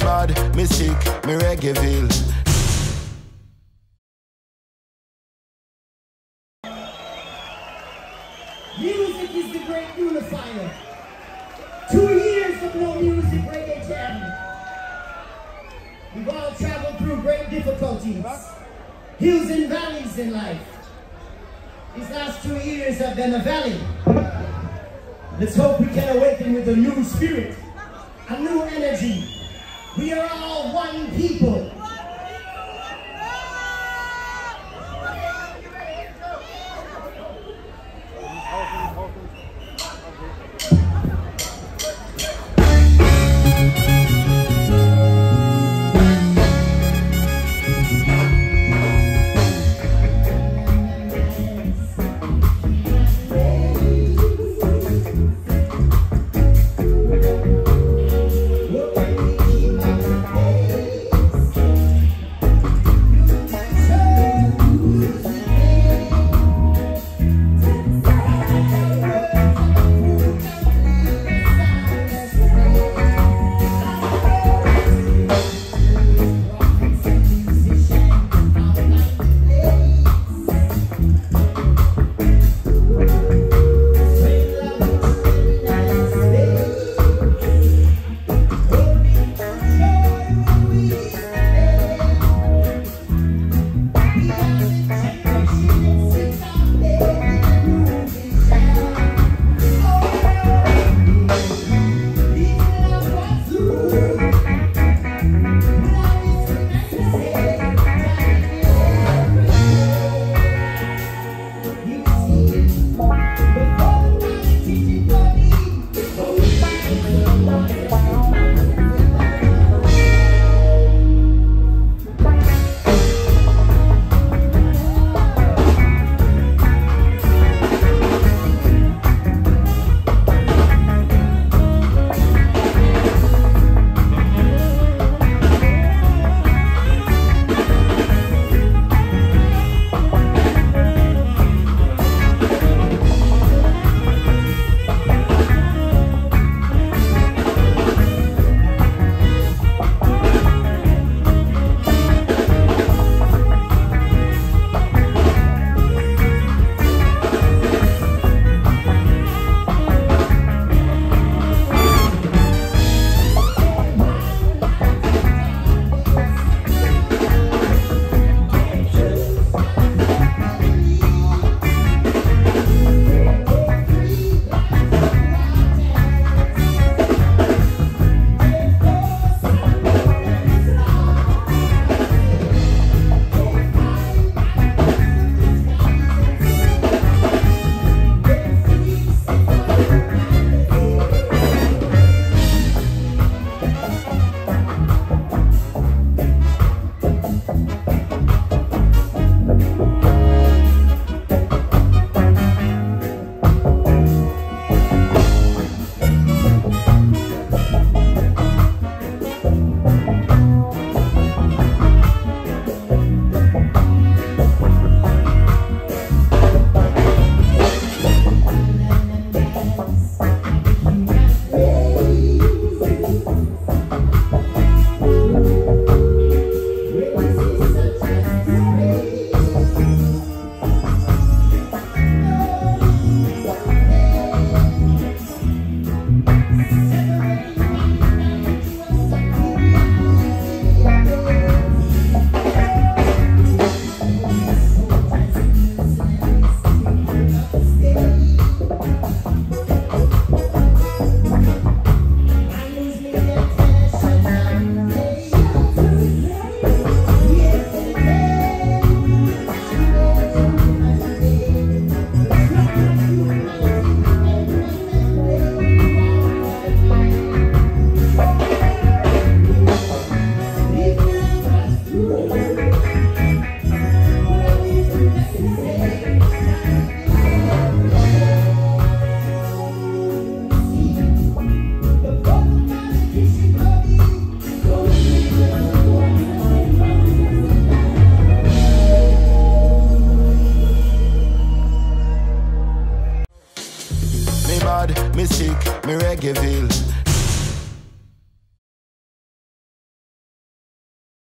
bad, me sick, me Reggaeville. Music is the great unifier. 2 years of no music, Reggae Jam. We've all traveled through great difficulties, hills and valleys in life. These last 2 years have been a valley. Let's hope we can awaken with a new spirit, a new energy. We are all one people.